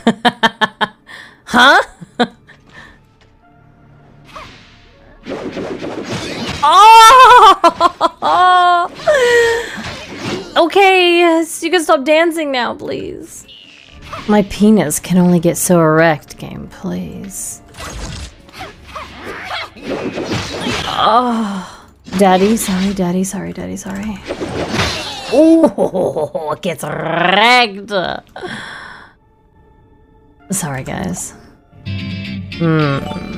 Huh? Oh! Okay, so you can stop dancing now, please. My penis can only get so erect, game, please. Oh. Daddy, sorry, daddy, sorry, daddy, sorry. Oh, it gets wrecked. Sorry, guys.